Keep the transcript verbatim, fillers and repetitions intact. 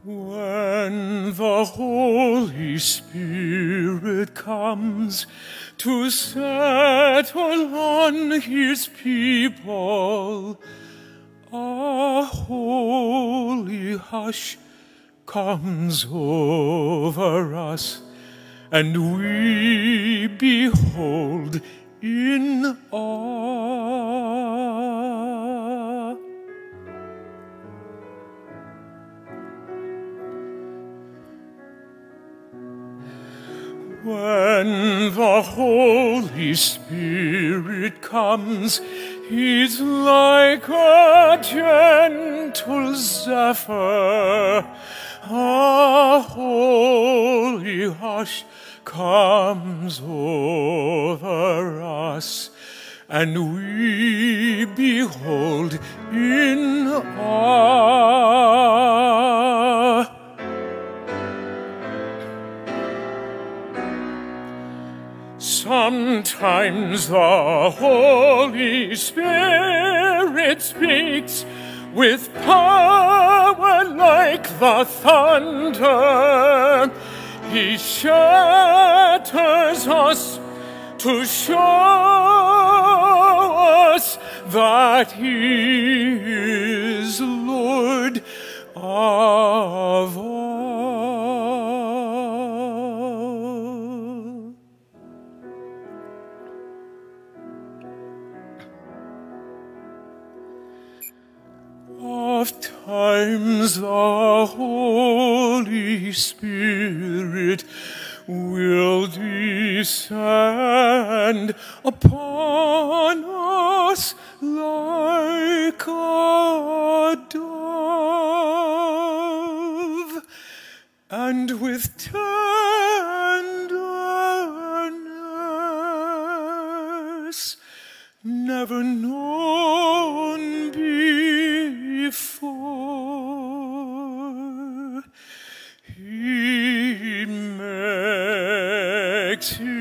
When the Holy Spirit comes to settle on His people, a holy hush comes over us, and we behold in awe. When the Holy Spirit comes, He's like a gentle zephyr. A holy hush comes over us, and we behold in awe. Sometimes the Holy Spirit speaks with power like the thunder. He shatters us to show us that He is Lord of all. Oft times the Holy Spirit will descend upon us like a dove, and with tenderness never known before, He makes